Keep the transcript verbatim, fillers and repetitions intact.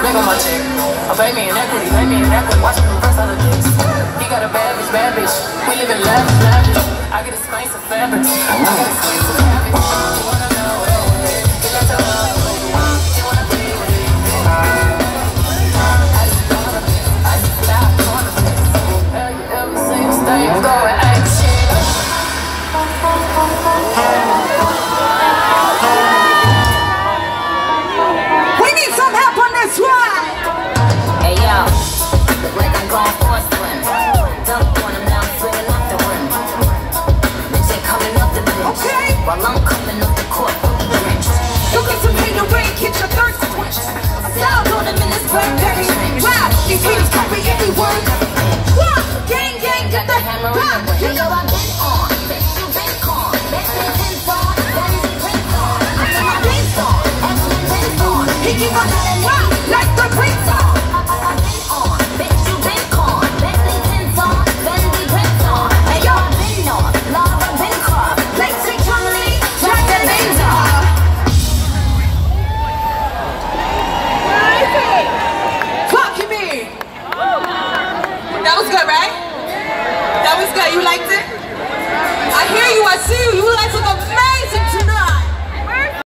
big on my chick. I pay me in equity, pay me in equity. Watch me reverse other things. He got a bad bitch, bad bitch. We live in lavish, lavish. I get expensive fabrics. I got expensive habits. You wanna know it? You got to know it. You wanna be with it? I just love it. I just stop on the face. Have you ever seen a stage go and act shit? We need some help on this one. Hey yo, look like I'm going for a swim. Dunk on him now, swinging off the rim. Bitch ain't coming up the bench. Okay. While I'm coming up the court. You get some hate rain, get your thirst quenched. I sound on him in his birthday. Wow, these haters copy every word. Wow, gang, gang, got the hammer. Wow, You know I've been on, bitch, you been con. Bitch, they been on, then they been on. I'm in my face on, and she been on. he keep on